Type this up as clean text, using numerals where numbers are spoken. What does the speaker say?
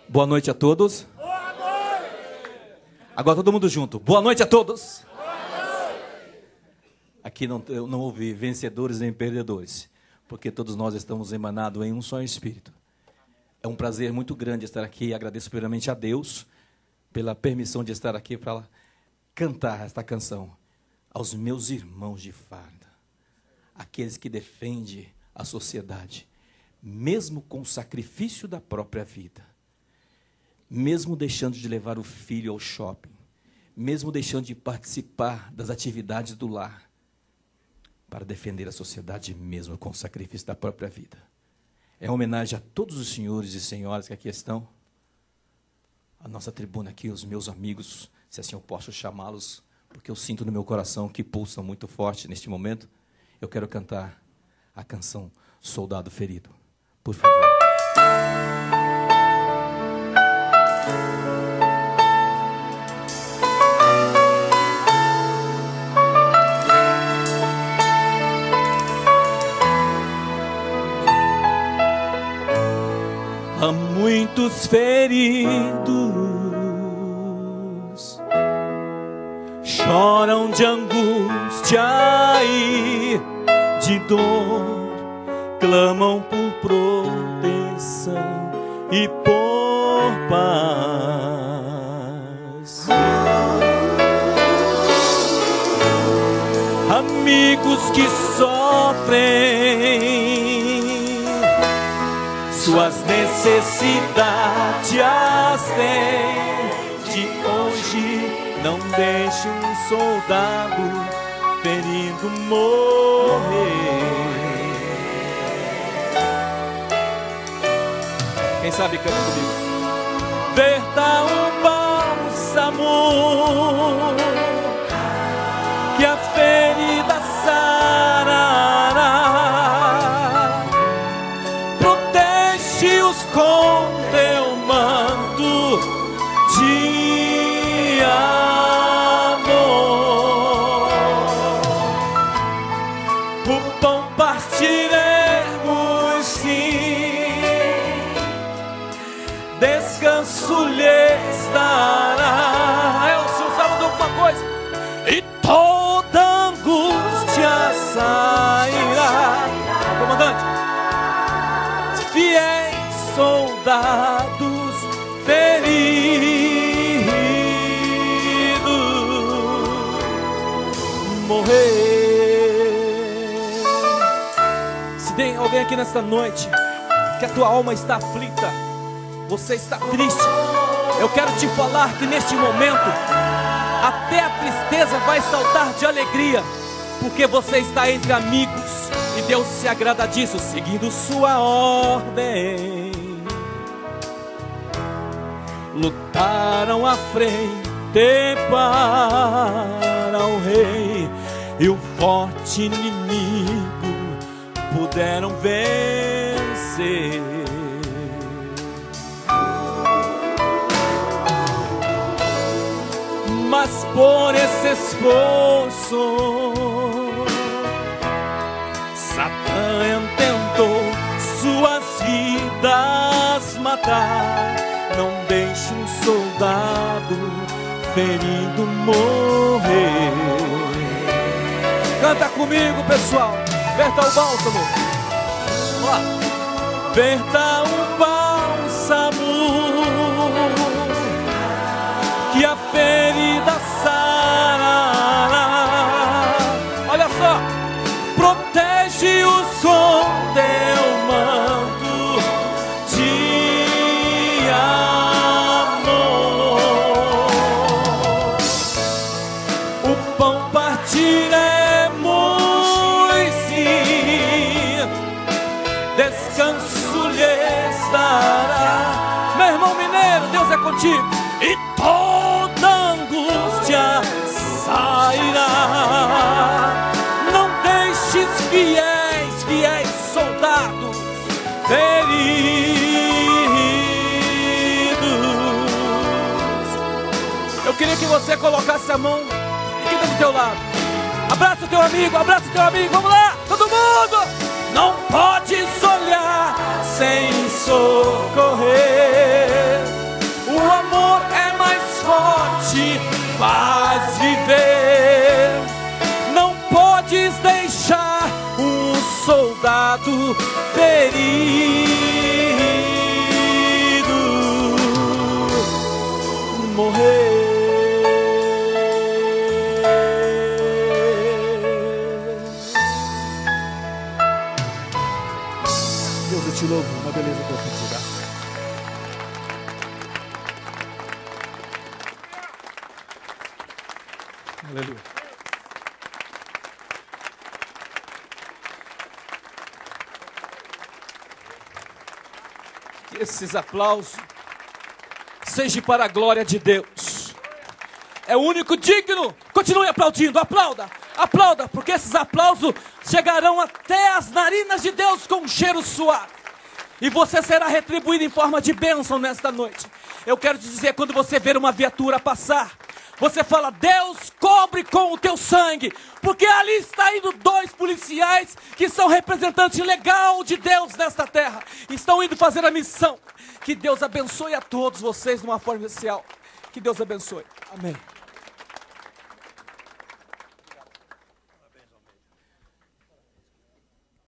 Boa noite a todos. Boa noite. Agora todo mundo junto. Boa noite a todos. Boa noite. Aqui eu não ouvi vencedores nem perdedores, porque todos nós estamos emanados em um só espírito. É um prazer muito grande estar aqui. Agradeço primeiramente a Deus pela permissão de estar aqui para cantar esta canção aos meus irmãos de farda, aqueles que defendem a sociedade, mesmo com o sacrifício da própria vida, mesmo deixando de levar o filho ao shopping, mesmo deixando de participar das atividades do lar, para defender a sociedade mesmo com o sacrifício da própria vida. É uma homenagem a todos os senhores e senhoras que aqui estão, a nossa tribuna aqui, os meus amigos, se assim eu posso chamá-los, porque eu sinto no meu coração que pulsam muito forte neste momento. Eu quero cantar a canção Soldado Ferido. Por favor. Há muitos feridos, choram de angústia e de dor, clamam por proteção e por paz. Amigos que sofrem suas necessidades as têm de hoje. Não deixe um soldado ferido morrer. Quem sabe canta comigo. Verta um bálsamo que a ferida sarará. Protege-os com teu manto de amor. O pão partiremos sim, descanso lhe estará. Eu se usava de alguma coisa e toda angústia sairá. Comandante, fiéis soldados feridos morrer. Se tem alguém aqui nesta noite que a tua alma está aflita, você está triste, eu quero te falar que neste momento até a tristeza vai saltar de alegria, porque você está entre amigos e Deus se agrada disso, seguindo sua ordem. Lutaram à frente para o rei e o forte inimigo puderam vencer. Mas por esse esforço Satã tentou suas vidas matar. Não deixe um soldado ferido morrer. Canta comigo, pessoal. Verta o bálsamo. Vamos lá. Verta um bálsamo que a ferida sarará. Olha só. Protege-os com teu manto de amor. O pão partiremos sim, descanso lhe estará. Meu irmão mineiro, Deus é contigo. E toda angústia sairá. Não deixes fiéis soldados feridos. Eu queria que você colocasse a mão aqui do teu lado. Abraça o teu amigo, vamos lá, todo mundo! Não podes olhar sem socorrer. fato ferido, morrer. Deus, eu te louvo, uma beleza profundidade. Aleluia. Que esses aplausos sejam para a glória de Deus. É o único digno. Continue aplaudindo, aplauda, aplauda, porque esses aplausos chegarão até as narinas de Deus com um cheiro suave. E você será retribuído em forma de bênção nesta noite. Eu quero te dizer, quando você ver uma viatura passar, você fala: Deus, cobre com o teu sangue, porque ali está indo 2 policiais que são representantes legal de Deus nesta terra. Estão indo fazer a missão. Que Deus abençoe a todos vocês de uma forma especial. Que Deus abençoe. Amém.